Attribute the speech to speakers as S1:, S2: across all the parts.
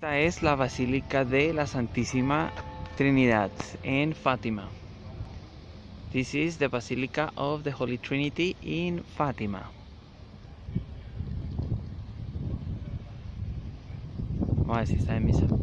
S1: Esta es la Basílica de la Santísima Trinidad en Fátima. This is the Basilica of the Holy Trinity in Fátima. Vamos a ver si está en misa.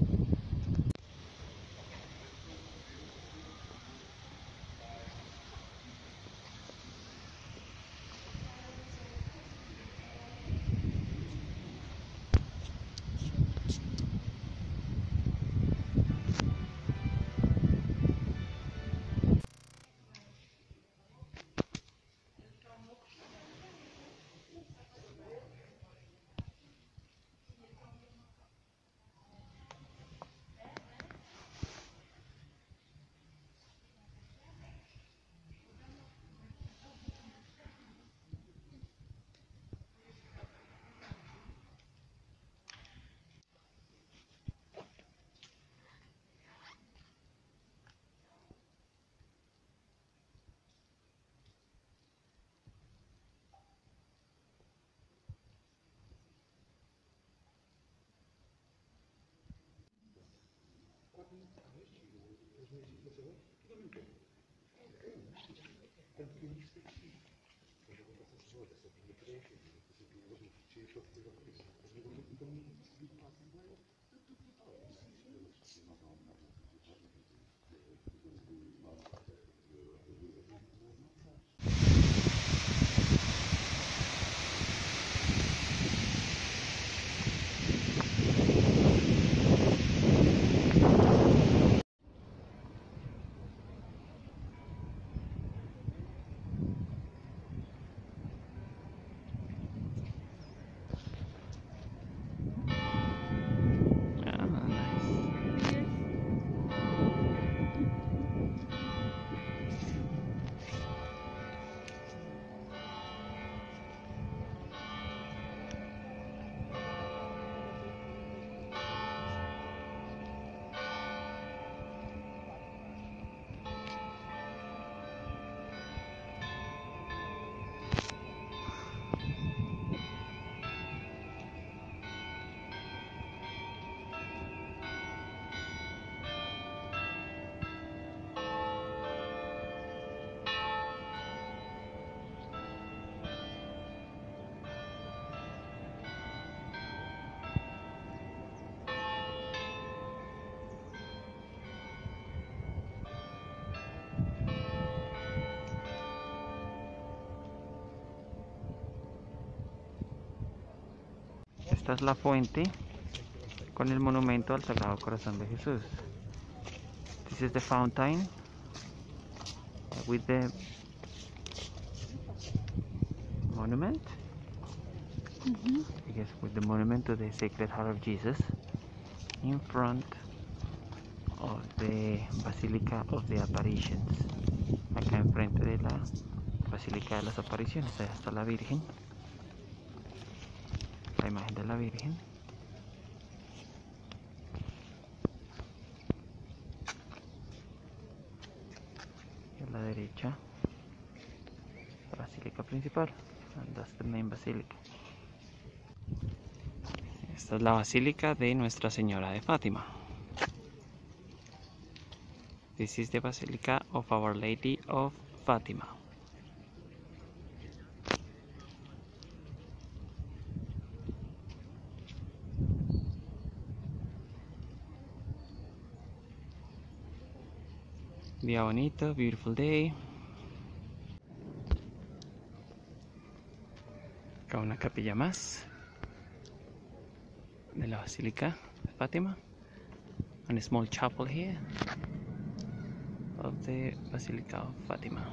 S1: Esta es la fuente con el monumento al Sagrado Corazón de Jesús. This is the fountain with the monument. I guess with the monument to the Sacred Heart of Jesus in front of the Basilica of the Apparitions. Acá enfrente de la Basílica de las Apariciones. Ahí está la Virgen, la imagen de la Virgen. Y a la derecha la Basílica principal, and that's the main basilica. Esta es la Basílica de Nuestra Señora de Fátima. This is the Basilica of Our Lady of Fátima. Día bonito, beautiful day. Acá una capilla más de la Basílica de Fátima. And a small chapel here of the Basilica of Fátima.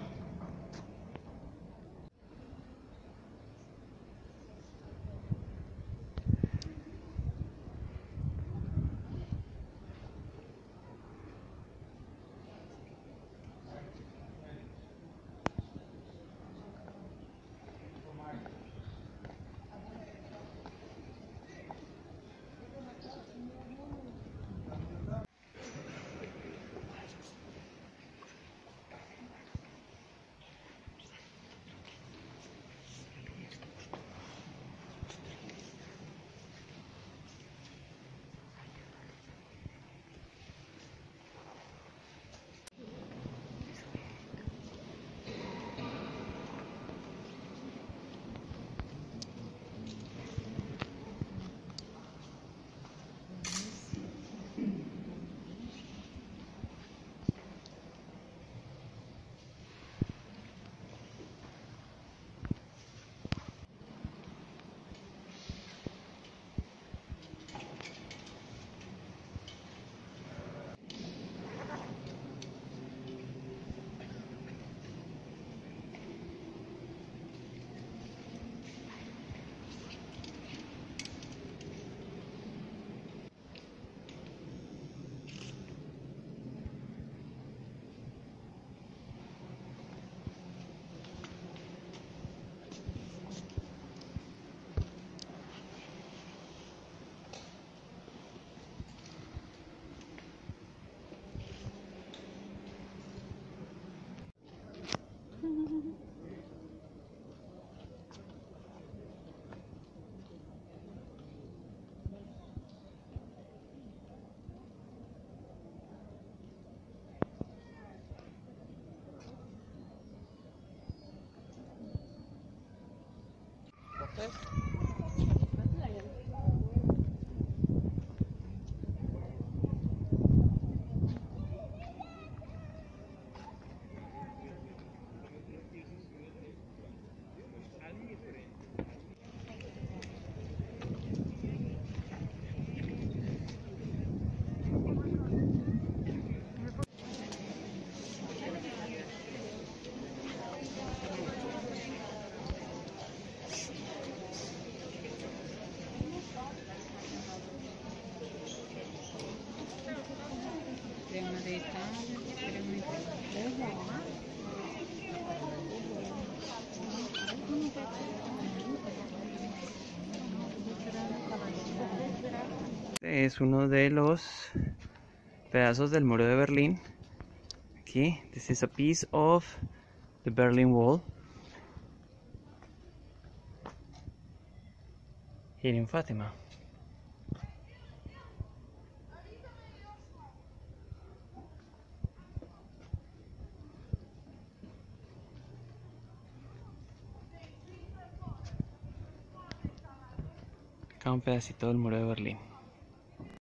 S1: Es uno de los pedazos del muro de Berlín. Aquí, this is a piece of the Berlin Wall here in Fatima. Acá un pedacito del muro de Berlín.